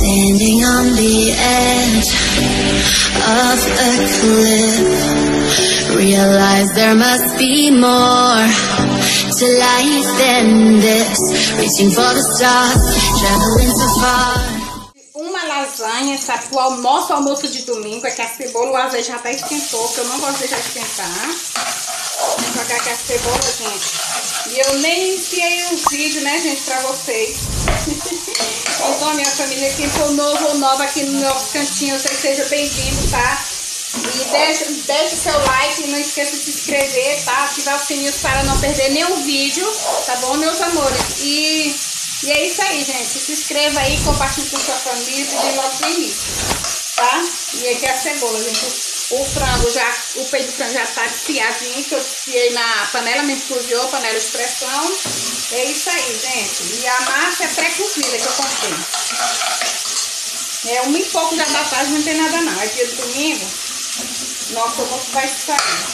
Standing on the edge of a cliff, realize there must be more to life than this. Reaching for the stars, traveling so far. Uma lasanha, sabe? O nosso almoço de domingo é que a cebola, o azeite já até esquentou, porque eu não gosto de deixar esquentar. Vou jogar aqui a cebola, gente. E eu nem enviei o vídeo, né, gente, pra vocês. Então, minha família, quem for novo ou nova aqui no meu cantinho, vocês sejam bem-vindos, tá? E deixa o seu like, não esqueça de se inscrever, tá? Ativar o sininho para não perder nenhum vídeo, tá bom, meus amores? E é isso aí, gente. Se inscreva aí, compartilhe com sua família e dê logo no início, tá? E aqui a cebola, gente. O frango o peito do frango já tá desfiadinho, que eu desfiei na panela, me cozinhou, panela de pressão. É isso aí, gente. E a massa é pré-cozida que eu comprei. É 1 e pouco da tarde, não tem nada não. É dia de domingo, nosso almoço vai sair.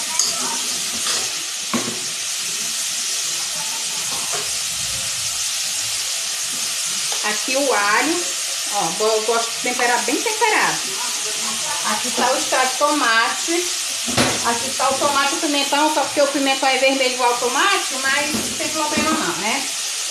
Aqui o alho, ó, eu gosto de temperar bem temperado. Aqui tá o extrato de tomate. Aqui tá o tomate e o pimentão, só porque o pimentão é vermelho igual ao tomate, mas não tem problema não, né?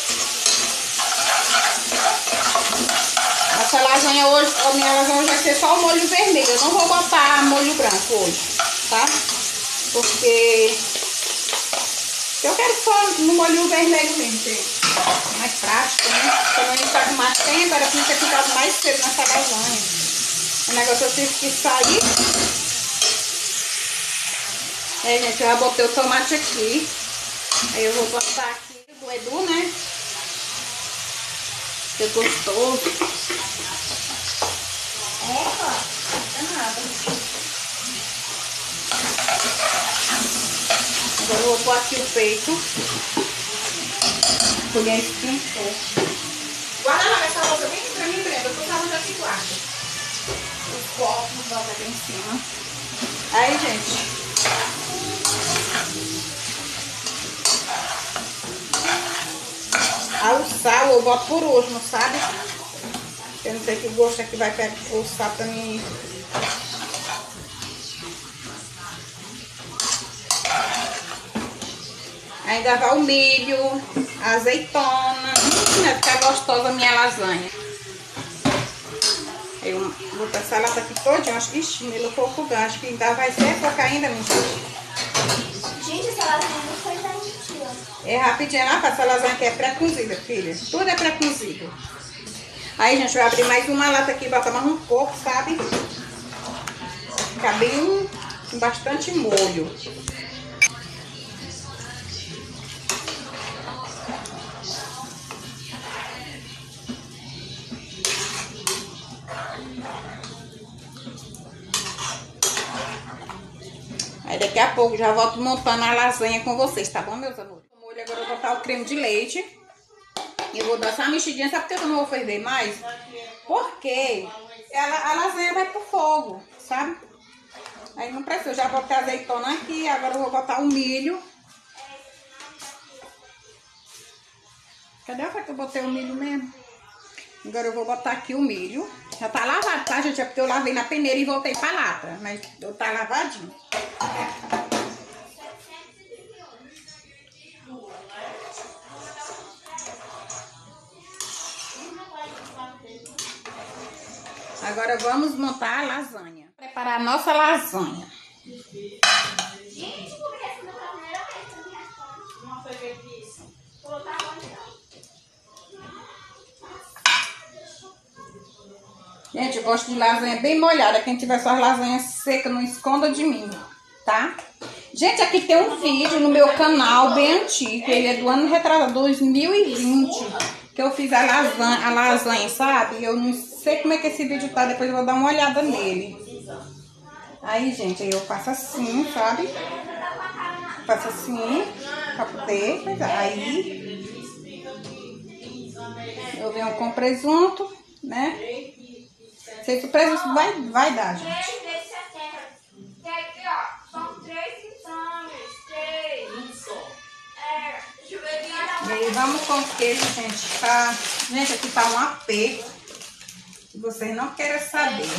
Essa lasanha hoje, a minha lasanha vai ser só o molho vermelho. Eu não vou botar molho branco hoje, tá? Porque eu quero só no molho vermelho mesmo, gente. Mais prático, né? Quando a gente tá com mais tempo, era pra ter ficado mais cedo nessa lasanha. O negócio eu tive que sair. Aí, gente, eu já botei o tomate aqui. Aí eu vou botar aqui do Edu, né? Que é gostoso. Opa, não é nada. Agora eu vou pôr aqui o peito. A colher esquentou. Guarda lá essa louça bem pra mim, Brenda. Eu tô falando aqui, guarda. Os copos, bota aqui em cima. Aí, gente. Aí o sal eu boto por último, sabe? Eu não sei que gosto aqui vai pegar o sal pra mim. Ainda vai o milho, a azeitona. Vai ficar gostosa a minha lasanha. Eu vou botar essa lata aqui todinha. Acho que estimula um pouco o gás. Acho que ainda vai ser pouco ainda, minha gente. Gente, essa lasanha não foi da gente. É rapidinho, essa lasanha aqui é pré-cozida, filha. Tudo é pré-cozido. Aí, gente, eu vou abrir mais uma lata aqui, botar mais um pouco, sabe? Ficar bem com bastante molho. Aí daqui a pouco já volto montando a lasanha com vocês, tá bom, meus amores? No molho agora eu vou botar o creme de leite. E vou dar só uma mexidinha, sabe por que eu não vou ferver mais? Porque a lasanha vai pro fogo, sabe? Aí não precisa, eu já botei a azeitona aqui, agora eu vou botar o milho. Cadê a que eu botei o milho mesmo? Agora eu vou botar aqui o milho. Já tá lavado, tá, gente? É porque eu lavei na peneira e voltei pra lata. Mas tá lavadinho. Agora vamos montar a lasanha. Preparar a nossa lasanha. Gente, como é essa da panela? Não foi o que eu disse. Colocar agora então. Gente, eu gosto de lasanha bem molhada. Quem tiver suas lasanhas secas, não esconda de mim, tá? Gente, aqui tem um vídeo no meu canal bem antigo. Ele é do ano retrasado, 2020. Que eu fiz a lasanha, sabe? Eu não sei como é que esse vídeo tá. Depois eu vou dar uma olhada nele. Aí, gente, aí eu faço assim, sabe? Faço assim, pra poder coisar. Aí eu venho com presunto, né? Sei que o presunto vai dar, gente. 3 vezes 70. Tem aqui, ó. São 3 pitanas. 3. Deixa eu ver aqui. E aí vamos com o queijo, gente. Tá... Gente, aqui tá um apê. que vocês não querem saber.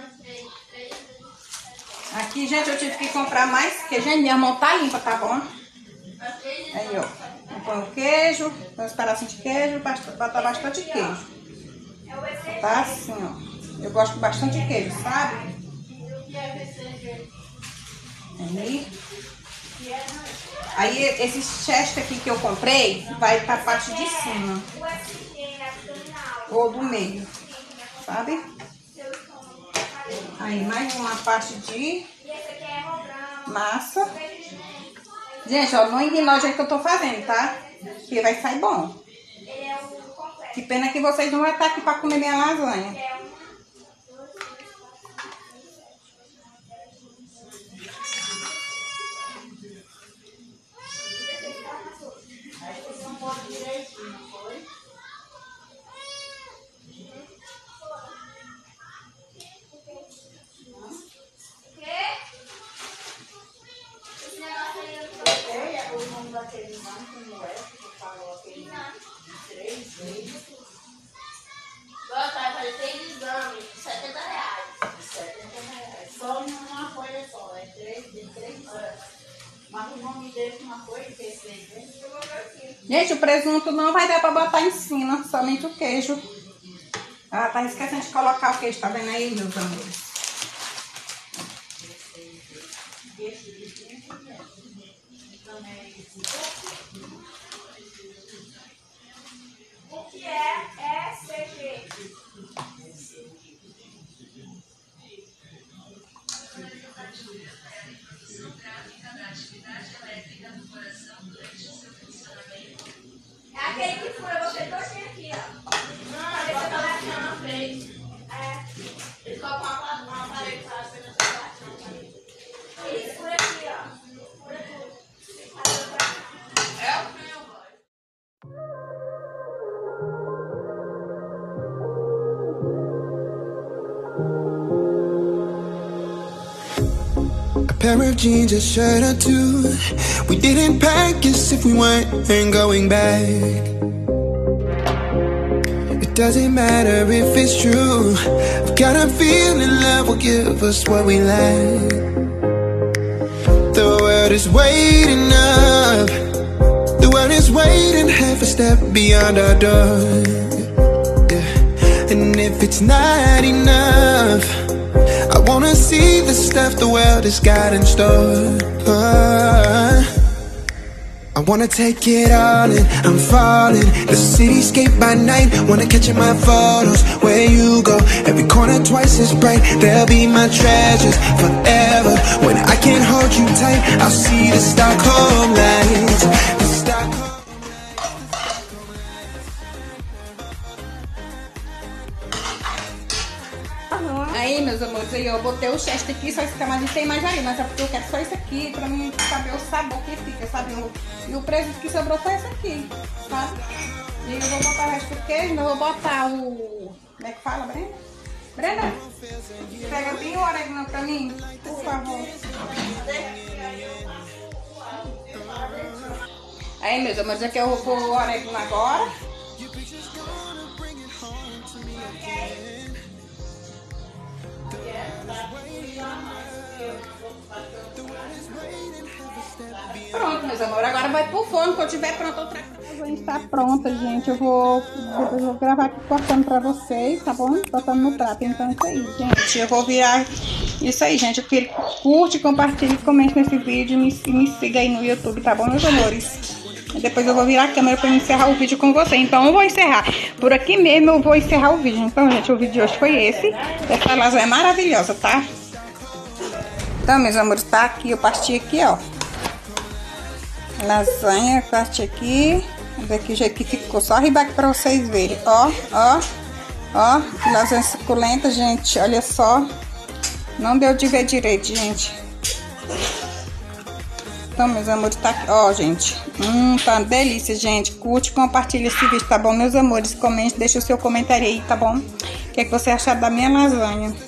Aqui, gente, eu tive que comprar mais, porque, gente, minha mão tá limpa, tá bom? Aí, ó. Eu ponho o queijo, põe uns pedacinhos de queijo, botar bastante queijo. Tá assim, ó. Eu gosto bastante de queijo, sabe? Aí esse chester aqui que eu comprei vai pra parte de cima. Ou do meio, sabe? Aí mais uma parte de massa. Gente, ó, não ignore o jeito que eu tô fazendo, tá? Porque vai sair bom. Que pena que vocês não vão estar aqui pra comer minha lasanha. Só uma folha só, é 3 horas. Mas o nome dele uma folha que é. Gente, o presunto não vai dar pra botar em cima, somente o queijo. Ela tá esquecendo de colocar o queijo, tá vendo aí, meus amores? O que é ECG? É aquele que fura você todinho aqui, ó. Cabeça da latinha na frente. É. Ele coloca uma aparelho pra você na sua latinha. Ele fura aqui, ó. Fura tudo. É o que eu gosto. Pair of jeans, a shirt or two. We didn't pack as if we weren't going back. It doesn't matter if it's true. I've got a feeling love will give us what we lack. The world is waiting up. The world is waiting half a step beyond our door. Yeah. And if it's not enough, I wanna see the stuff the world has got in store. I wanna take it all in, I'm falling. The cityscape by night, wanna catch in my photos. Where you go, every corner twice as bright. They'll be my treasures forever. When I can't hold you tight, I'll see the Stockholm lights. The Stockholm. Aí, meus amores, aí eu botei o chester aqui, só esse camarão tem mais aí, mas é porque eu quero só isso aqui pra mim saber o sabor que fica, sabe? E o preço que sobrou foi esse aqui, sabe? E eu vou botar o resto do queijo, eu vou botar o... Como é que fala, Brenda? Brenda, pega bem o orégano pra mim, por favor. Aí, meus amores, aqui eu vou pôr o orégano agora. Pronto, meus amores, agora vai pro forno. Quando tiver pronto, outra coisa está pronta, gente. Depois eu vou gravar aqui cortando pra vocês, tá bom? Botando no prato. Então é isso aí, gente. Eu vou virar isso aí, gente. Eu quero curte, compartilhe, comente nesse vídeo e me siga aí no YouTube, tá bom, meus amores? Depois eu vou virar a câmera pra encerrar o vídeo com você. Então eu vou encerrar. Por aqui mesmo eu vou encerrar o vídeo. Então, gente, o vídeo de hoje foi esse. Essa lasanha é maravilhosa, tá? Então, meus amores, tá aqui. Eu parti aqui, ó. Lasanha, parte aqui. Daqui o jeito que ficou. Só arribar aqui pra vocês verem. Ó, ó, ó. Que lasanha suculenta, gente. Olha só. Não deu de ver direito, gente. Então, meus amores, tá aqui. Ó, gente. Tá uma delícia, gente. Curte, compartilha esse vídeo, tá bom, meus amores? Comente, deixa o seu comentário aí, tá bom? O que é que você achou da minha lasanha?